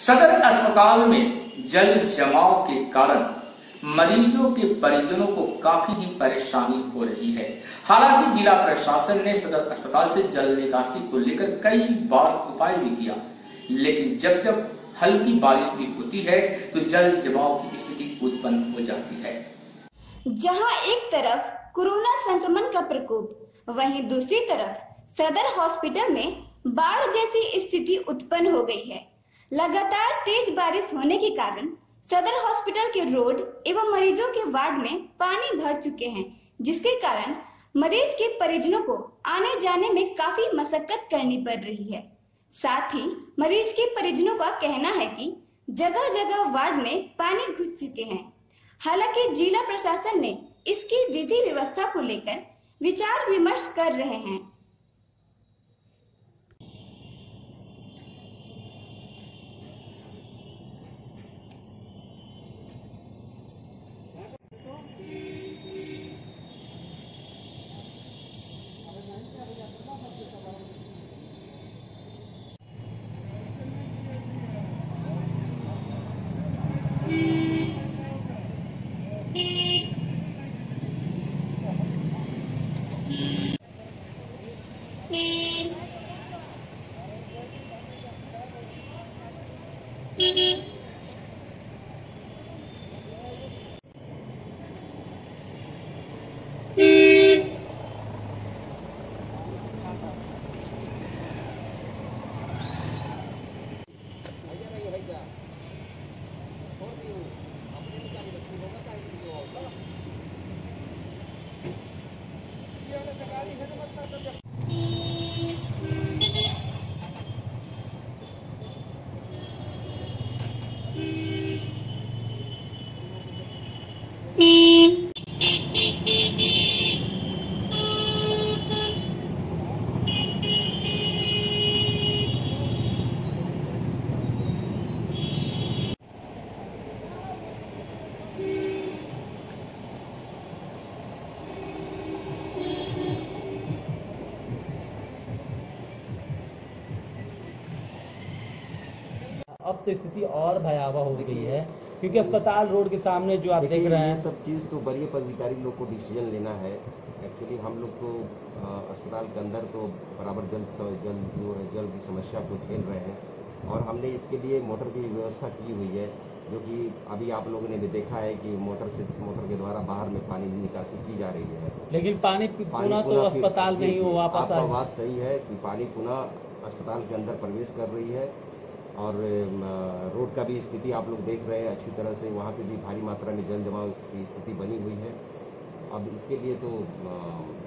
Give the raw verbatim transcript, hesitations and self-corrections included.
सदर अस्पताल में जल जमाव के कारण मरीजों के परिजनों को काफी ही परेशानी हो रही है। हालांकि जिला प्रशासन ने सदर अस्पताल से जल निकासी को लेकर कई बार उपाय भी किया, लेकिन जब जब हल्की बारिश भी होती है तो जल जमाव की स्थिति उत्पन्न हो जाती है। जहां एक तरफ कोरोना संक्रमण का प्रकोप, वहीं दूसरी तरफ सदर हॉस्पिटल में बाढ़ जैसी स्थिति उत्पन्न हो गई है। लगातार तेज बारिश होने के कारण सदर हॉस्पिटल के रोड एवं मरीजों के वार्ड में पानी भर चुके हैं, जिसके कारण मरीज के परिजनों को आने जाने में काफी मशक्कत करनी पड़ रही है। साथ ही मरीज के परिजनों का कहना है कि जगह जगह वार्ड में पानी घुस चुके हैं। हालांकि जिला प्रशासन ने इसकी विधि व्यवस्था को लेकर विचार विमर्श कर रहे हैं। अब तो स्थिति और भयावह हो गई है, क्योंकि अस्पताल रोड के सामने जो आप देख रहे हैं, ये सब चीज़ तो वरीय पदाधिकारी लोग को डिसीजन लेना है। एक्चुअली हम लोग तो अस्पताल के अंदर तो बराबर जल जल जो है जल की समस्या को झेल रहे हैं, और हमने इसके लिए मोटर की व्यवस्था की हुई है, जो कि अभी आप लोगों ने भी देखा है कि मोटर से मोटर के द्वारा बाहर में पानी निकासी की जा रही है। लेकिन पानी पुनः तो अस्पताल में ही वो वापस आ, बात सही है कि पानी पुनः अस्पताल के अंदर प्रवेश कर रही है, और रोड का भी स्थिति आप लोग देख रहे हैं अच्छी तरह से, वहाँ पे भी भारी मात्रा में जल जमाव की स्थिति बनी हुई है। अब इसके लिए तो